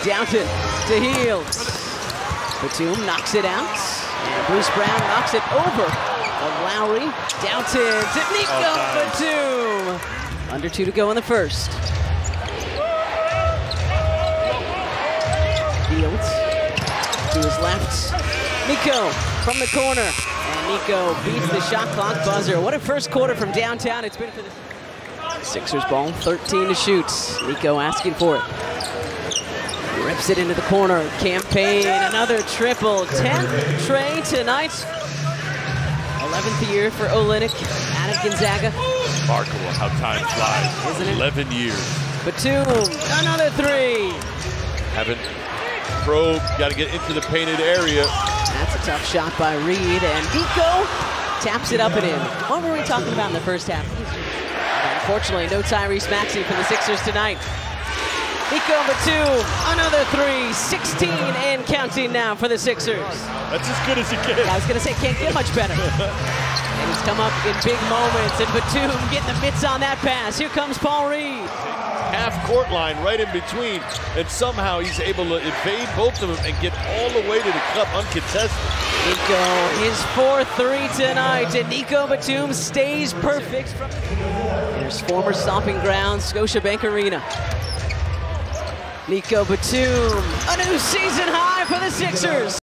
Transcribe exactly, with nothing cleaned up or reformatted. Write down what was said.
Downton to Heels. Batum knocks it out. And Bruce Brown knocks it over. Of Lowry. Downton to Nico oh, nice. Batum. Under two to go in the first. Fields to his left. Nico from the corner. And Nico beats the shot clock buzzer. What a first quarter from downtown it's been for the Sixers ball, thirteen to shoot. Nico asking for it. Rips it into the corner. Campaign, another triple. tenth tray tonight. eleventh year for Olynyk out of Gonzaga. Remarkable how time flies. Isn't it? eleven years. Batum, another three. Haven't probe, got to get into the painted area. That's a tough shot by Reed, and Nico taps it up and in. What were we talking about in the first half? Unfortunately, no Tyrese Maxey for the Sixers tonight. Nico Batum, another three, sixteen and counting now for the Sixers. That's as good as it gets. I was going to say, can't get much better. And he's come up in big moments, and Batum getting the mitts on that pass. Here comes Paul Reed. Half court line right in between, and somehow he's able to evade both of them and get all the way to the cup uncontested. Nico, his fourth three tonight, and Nico Batum stays perfect. From There's former stomping grounds, Scotiabank Arena. Nico Batum, a new season high for the Sixers.